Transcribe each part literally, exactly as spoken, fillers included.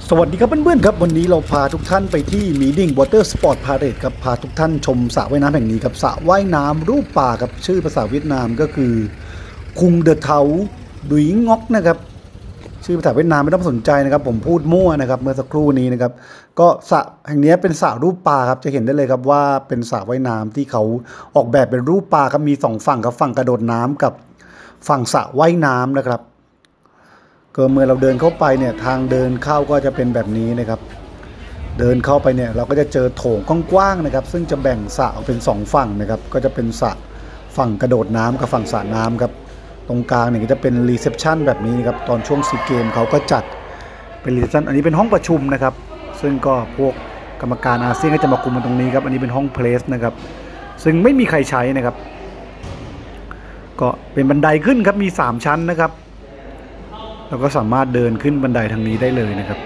สวัสดีครับเพื่อนๆครับวันนี้เราพาทุกท่านไปที่มีดิ้งวอเตอร์สปอร์ตพาเรดครับพาทุกท่านชมสระว่ายน้ำแห่งนี้ครับสระว่ายน้ำรูปป่าครับชื่อภาษาเวียดนามก็คือคุงเดอะเทาดุยงอกนะครับชื่อภาษาเวียดนามไม่ต้องสนใจนะครับผมพูดมั่วนะครับเมื่อสักครู่นี้นะครับก็สระแห่งนี้เป็นสระรูปป่าครับจะเห็นได้เลยครับว่าเป็นสระว่ายน้ำที่เขาออกแบบเป็นรูปป่าครับมีสองฝั่งครับฝั่งกระโดดน้ำกับฝั่งสระว่ายน้ำนะครับก็เมื่อเราเดินเข้าไปเนี่ยทางเดินเข้าก็จะเป็นแบบนี้นะครับเดินเข้าไปเนี่ยเราก็จะเจอโถงกว้างๆนะครับซึ่งจะแบ่งสระออกเป็นสองฝั่งนะครับก็จะเป็นสระฝั่งกระโดดน้ำกับฝั่งสระน้ำครับตรงกลางเนี่ยก็จะเป็นรีเซพชันแบบนี้นะครับตอนช่วงซีเกมเขาก็จัดเป็นรีเซพชันอันนี้เป็นห้องประชุมนะครับซึ่งก็พวกกรรมการอาเซียนก็จะมาคุมกันตรงนี้ครับอันนี้เป็นห้องเพลสนะครับซึ่งไม่มีใครใช้นะครับก็เป็นบันไดขึ้นครับมีสามชั้นนะครับเราก็สามารถเดินขึ้นบันไดทางนี้ได้เลยนะครับ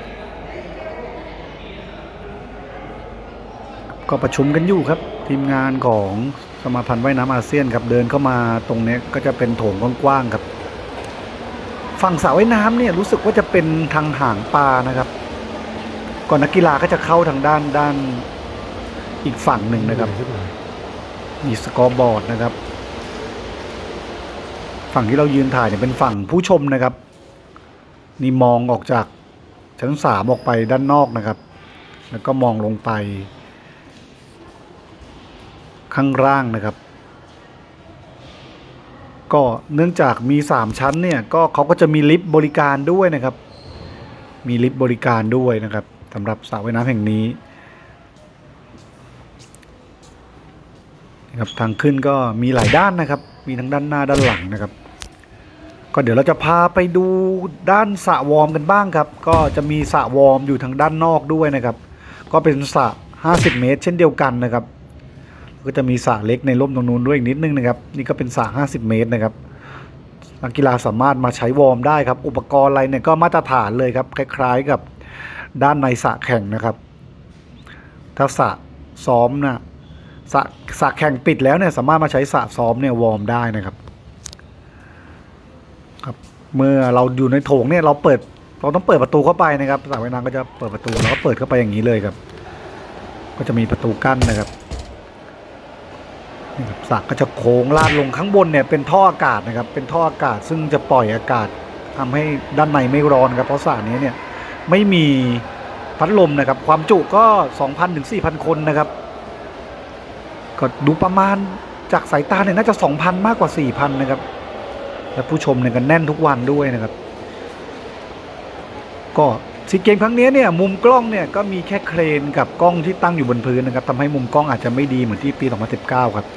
ก็ประชุมกันอยู่ครับทีมงานของสมาพันธ์ว่ายน้ำอาเซียนครับเดินเข้ามาตรงนี้ก็จะเป็นโถงกว้างๆครับฝั่งสระว่ายน้ำเนี่ยรู้สึกว่าจะเป็นทางห่างปลานะครับก่อนนักกีฬาก็จะเข้าทางด้านด้านอีกฝั่งหนึ่งนะครับมีสกอร์บอร์ดนะครับฝั่งที่เรายืนถ่ายเนี่ยเป็นฝั่งผู้ชมนะครับนี่มองออกจากชั้นสามออกไปด้านนอกนะครับแล้วก็มองลงไปข้างล่างนะครับก็เนื่องจากมีสามชั้นเนี่ยก็เขาก็จะมีลิฟต์บริการด้วยนะครับมีลิฟต์บริการด้วยนะครับสำหรับสระว่ายน้ำแห่งนี้นะครับทางขึ้นก็มีหลายด้านนะครับมีทั้งด้านหน้าด้านหลังนะครับก็เดี๋ยวเราจะพาไปดูด้านสระวอร์มกันบ้างครับก็จะมีสระวอร์มอยู่ทางด้านนอกด้วยนะครับก็เป็นสระห้าสิบเมตรเช่นเดียวกันนะครับก็จะมีสระเล็กในร่มตรงนู้นด้วยอีกนิดนึงนะครับนี่ก็เป็นสระห้าสิบเมตรนะครับนักกีฬาสามารถมาใช้วอร์มได้ครับอุปกรณ์อะไรเนี่ยก็มาตรฐานเลยครับคล้ายๆกับด้านในสระแข่งนะครับถ้าสระซ้อมนะสระสระแข่งปิดแล้วเนี่ยสามารถมาใช้สระซ้อมเนี่ยวอร์มได้นะครับครับเมื่อเราอยู่ในโถงเนี่ยเราเปิดเราต้องเปิดประตูเข้าไปนะครับสระว่ายน้ำก็จะเปิดประตูแล้วก็เปิดเข้าไปอย่างนี้เลยครับก็จะมีประตูกั้นนะครับสระก็จะโค้งลาดลงข้างบนเนี่ยเป็นท่ออากาศนะครับเป็นท่ออากาศซึ่งจะปล่อยอากาศทำให้ด้านในไม่ร้อนครับเพราะสระนี้เนี่ยไม่มีพัดลมนะครับความจุก็ สองพัน ถึง สี่พัน คนนะครับก็ดูประมาณจากสายตาเนี่ยน่าจะ สองพัน มากกว่า สี่พัน นะครับและผู้ชมเนี่ยก็แน่นทุกวันด้วยนะครับก็ซีเกมครั้งนี้เนี่ยมุมกล้องเนี่ยก็มีแค่เครนกับกล้องที่ตั้งอยู่บนพื้นนะครับทำให้มุมกล้องอาจจะไม่ดีเหมือนที่ปี สองพันสิบเก้า ครับ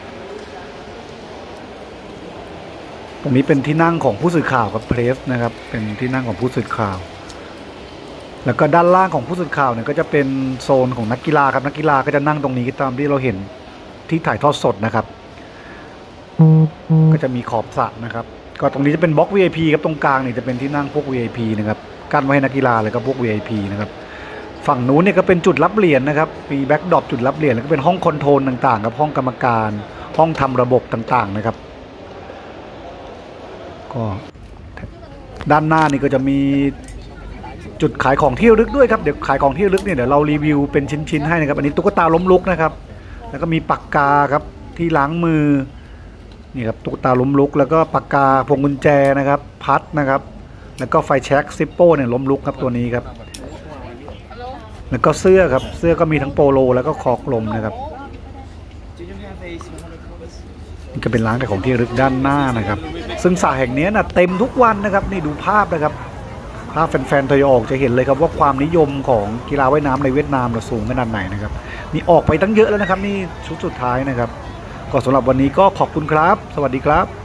ตรงนี้เป็นที่นั่งของผู้สื่อข่าวกับเพรสนะครับเป็นที่นั่งของผู้สื่อข่าวแล้วก็ด้านล่างของผู้สื่อข่าวเนี่ยก็จะเป็นโซนของนักกีฬาครับนักกีฬาก็จะนั่งตรงนี้ตามที่เราเห็นที่ถ่ายทอดสดนะครับก็จะมีขอบสระนะครับก็ตรงนี้จะเป็นบล็อก วี ไอ พี ครับตรงกลางเนี่ยจะเป็นที่นั่งพวก วี ไอ พี นะครับกั้นไว้ให้นักกีฬาเลยก็พวก วี ไอ พี นะครับฝั่งนู้นเนี่ยก็เป็นจุดรับเหรียญนะครับมีแบ็กดรอปจุดรับเหรียญแล้วก็เป็นห้องคอนโทรลต่างๆครับห้องกรรมการห้องทำระบบต่างๆนะครับก็ด้านหน้านี่ก็จะมีจุดขายของที่ระลึกด้วยครับเดี๋ยวขายของที่ระลึกเนี่ยเดี๋ยวเรารีวิวเป็นชิ้นๆให้นะครับอันนี้ตุ๊กตาล้มลุกนะครับแล้วก็มีปากกาครับที่ล้างมือนี่ครับตุ๊กตาล้มลุกแล้วก็ปากกาพวงกุญแจนะครับพัดนะครับแล้วก็ไฟแช็กซิปโป้เนี่ยล้มลุกครับตัวนี้ครับแล้วก็เสื้อครับเสื้อก็มีทั้งโปโลแล้วก็คอกลมนะครับนี่ก็เป็นร้านขายของที่ระลึกด้านหน้านะครับซึ่งสระแห่งนี้นะเต็มทุกวันนะครับนี่ดูภาพนะครับภาพแฟนๆทยอยออกจะเห็นเลยครับว่าความนิยมของกีฬาว่ายน้ำในเวียดนามเราสูงขนาดไหนนะครับนี่ออกไปตั้งเยอะแล้วนะครับนี่ชุดสุดท้ายนะครับก็สำหรับวันนี้ก็ขอบคุณครับสวัสดีครับ